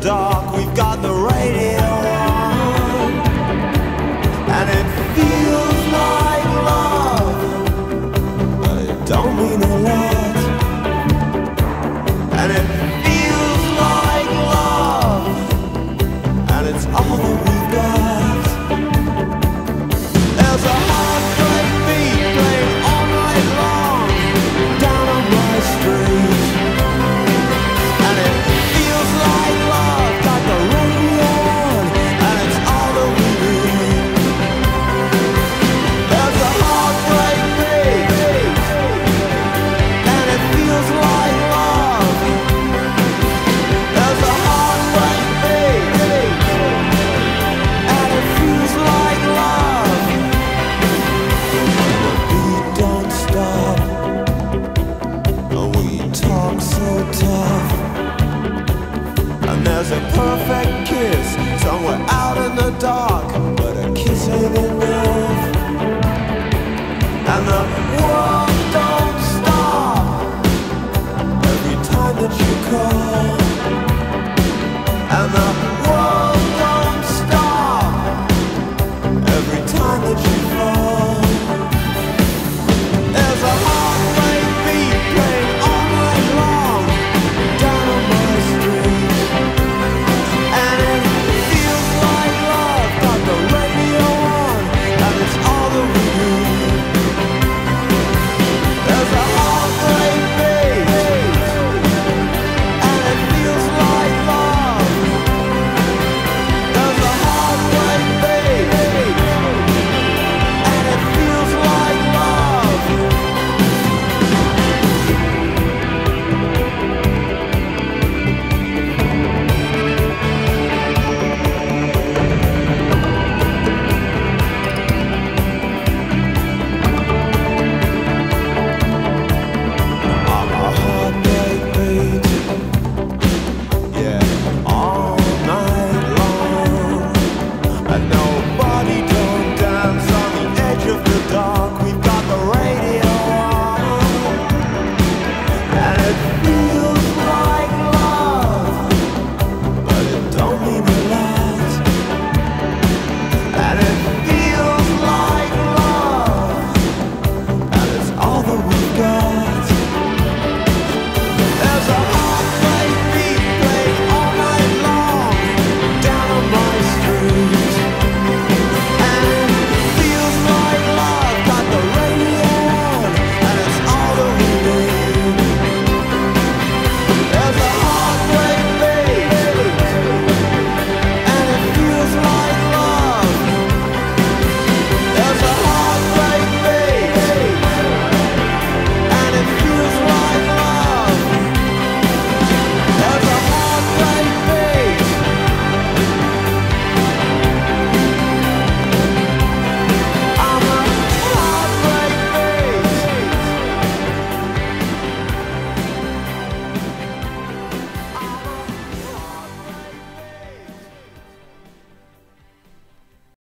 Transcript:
dark, we've got the radio on, and it feels like love, but it don't mean a lot. And it feels like love, and it's all that we've got. There's a heartbreak beat playing all night long down on my street, and it feels like love, got the radio on, and it's all that we need. There's a heartbreak beat, and it feels like love. There's a heartbreak beat, and it feels like love. The beat don't stop, and we talk so tough. And there's a perfect kiss somewhere out in the dark, but a kiss ain't enough. And the world don't stop every time that you call, and the